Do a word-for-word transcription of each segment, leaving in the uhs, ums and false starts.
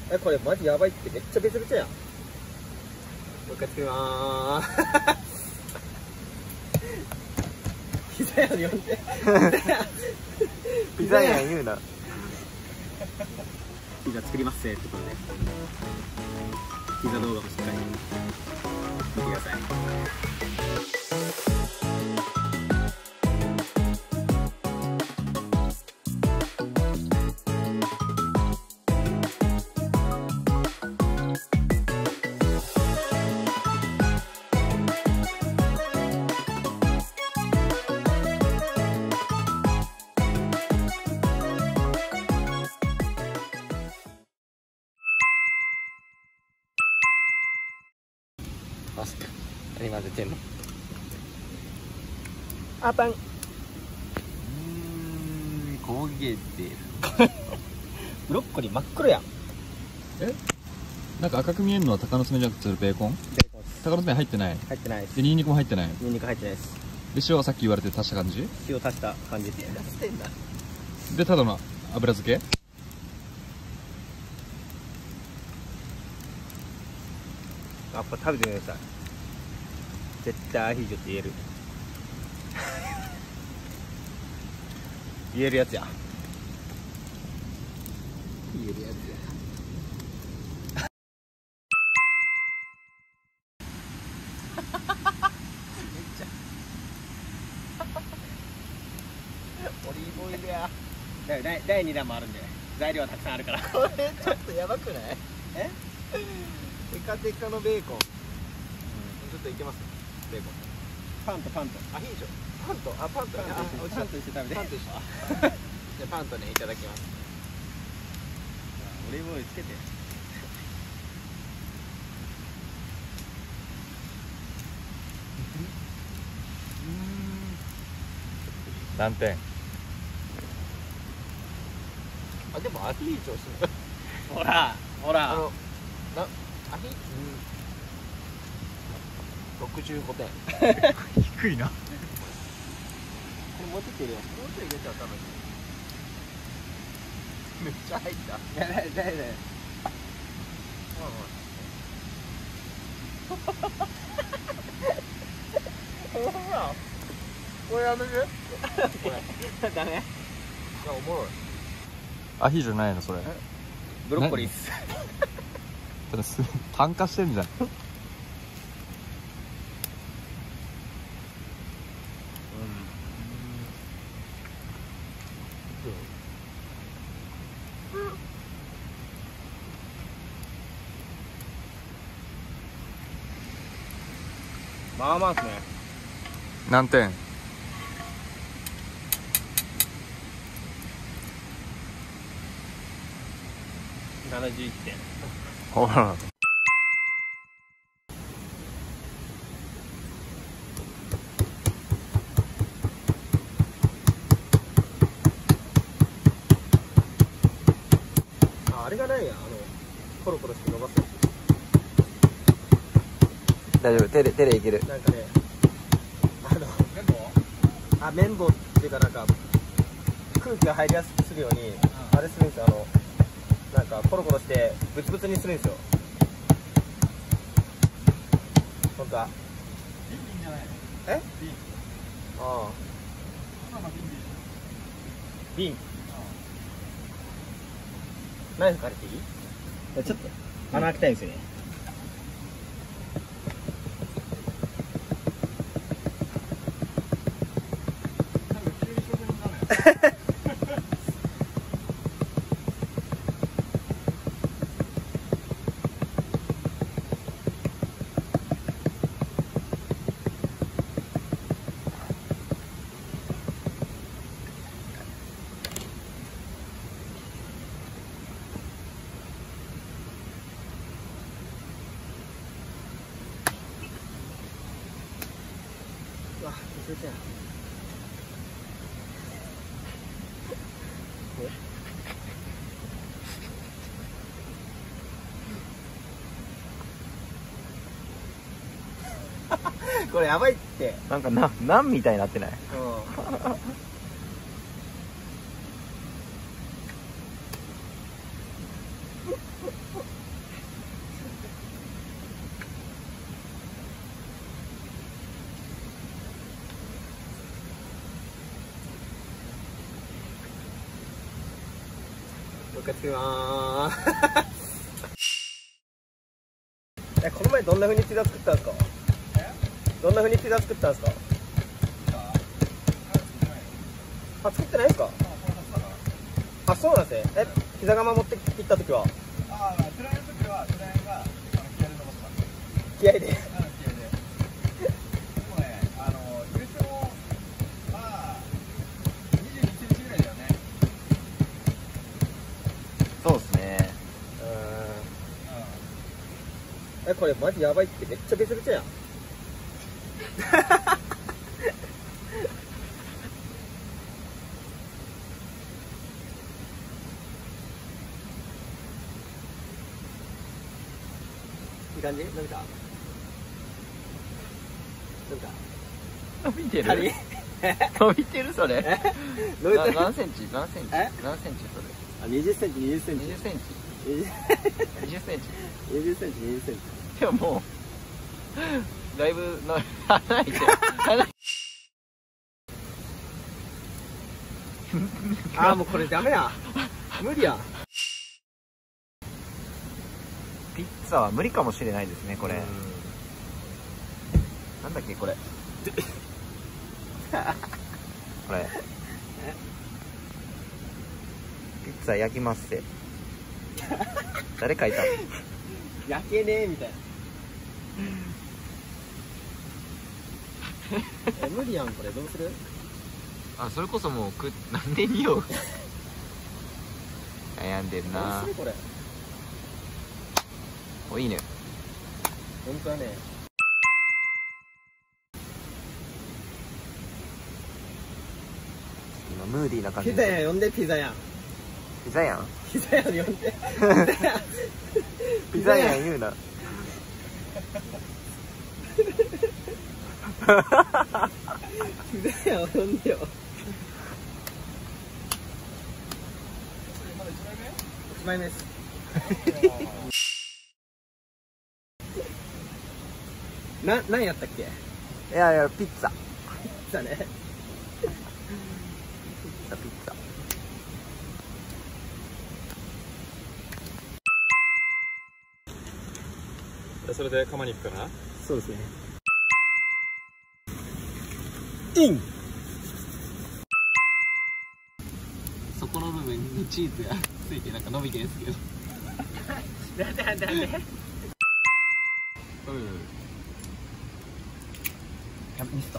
え、これマジやばいって、めっちゃベチャベチャやん。もう一回作りまーす。ピザ屋に呼んで。 ピザ屋言うな。 ピザ作りますってことで、ピザ動画もしっかり見てください。 マスク何混ぜてんの？ あパン。 うーん、焦げてる。 ブロッコリー真っ黒やん。 え、なんか赤く見えるのは鷹の爪じゃなくてベーコン？ ベーコン鷹の爪入ってない。 入ってないです。 でニンニクも入ってない。 ニンニク入ってないです。 で塩はさっき言われて足した感じ塩足した感じです。足してんだ。 でただの油漬け。 あ、これ食べてみてください。絶対アヒージョって言える。言えるやつや。 言えるやつや。 オリーブオイルや。だだいだいに弾もあるんで、材料はたくさんあるから。 これちょっとやばくない？ え？ テカテカのベーコン。うん、ちょっといけます？ベーコン。 パンとパンと。 アヒージョ。パンと、あ、パンと、 パンとあ、 パンと一緒に食べて。 パンと一緒。じゃあパンとね、いただきます。 オリーブオイルつけて。 何点？ あ、でもアヒージョしない。 ほら、ほら。 あの、な、アヒ、うん。ろくじゅうごてん。 低いな。 これもうちょっと入れよう。もうちょっと入れちゃうために。めっちゃ入った。 いや、だいだいだい。 これやめて。これ。 ダメ。 いや、おもろい。 アヒージョないのそれ？ ブロッコリーっす。 ただす炭化してんじゃん。 まあまあっすね。 何点？ ななじゅういってん。 ほら。 あ、あれがないや。あのコロコロして伸ばすや大丈夫、手で、手でいける。 つ。なんかね、あの綿棒。あ、綿棒っていうか、なんか空気が入りやすくするように、あれするんですよ。あのなんかコロコロしてブツブツにするんですよ。本当は。え？ああ。瓶。ナイフ借りていい？ちょっと穴開けたいんですよね。うわ、忘れたよ。これやばいって。 なんかな、なんみたいになってない？ うん。 もう一回作りまーすえ、この前どんな風にピザ作ったんですか？どんな風にピザ作ったんですか？あ、作ってないですか？あ、そうなんですね。え、ピザ窯持って行った時は？ ああ、つらいの時は、つらいが、気合で伸ばした。 気合で。 気合で。でもね、あの、言うても、まあ、にじゅうにセンチぐらいだよね。 そうっすね。 うん。え、これマジやばいって、めっちゃベチャベチャやん。いい感じ？伸びた？伸びた？ 伸びてる何？ 伸びてるそれ。 伸びてる？ 何センチ？何センチ？ え？ 何センチそれ？ あ、にじゅっセンチ、にじゅっセンチ。 にじゅっセンチ。にじゅっセンチ。 にじゅっセンチ、にじゅっセンチ。 でももうだいぶの離れてる。離れあーもうこれダメや。無理や。 ピッツァは無理かもしれないですねこれ。なんだっけこれ。これ。ピッツァ焼きますって。誰書いたの？ 焼けねえみたいな。え、無理やんこれ。どうする？ あ、それこそもうくなんで匂う？悩んでるどなうするこれ。 お、いいね。 本当だね。 今ムーディーな感じピザやん、呼んでピザやん。 ピザやんピザやん呼んで。 ピザやん言うな。 ピザやん呼んでよ。いちまいめです。な、何やったっけ？ いやいや、ピッツァ。 ピザね。 ピッツァ、ピッツァ。 それで釜に行くかな。 そうですね。イン。 そこの部分にチーズがついてなんか伸びてるんですけど。 なんでなんでなんで。 うん。 やミスった。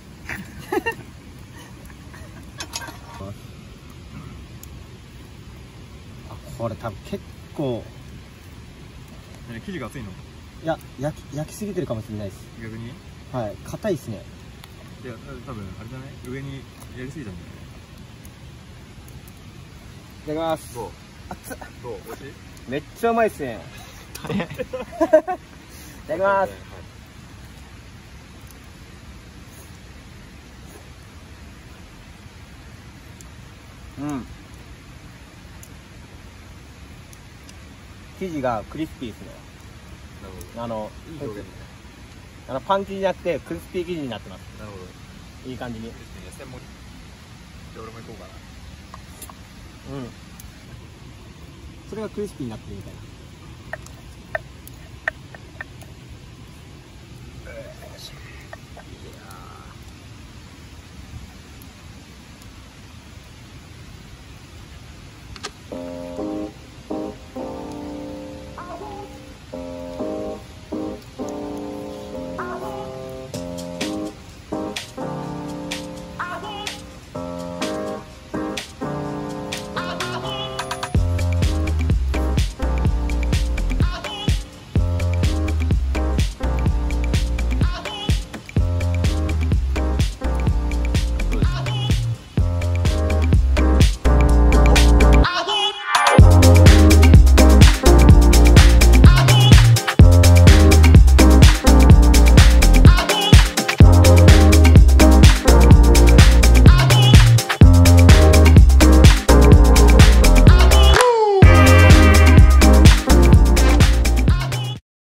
あ、これ多分結構。 生地が厚いの？ いや、焼き、焼きすぎてるかもしれないです。 逆に？ はい、硬いですね。 いや、多分あれじゃない？上にやりすぎたんじいただきます。 ゃない？どう？ 熱っ。 どう？美味しい？ めっちゃうまいですね。 早い。 いただきます。うん。生地がクリスピーですね。 なるほど。 あの、 いい表現だね。 あのパン生地じゃなくてクリスピー生地になってます。 なるほど。 いい感じに。 いいですね。専門に。じゃあ俺も行こうかな。 うん。それがクリスピーになってるみたいな。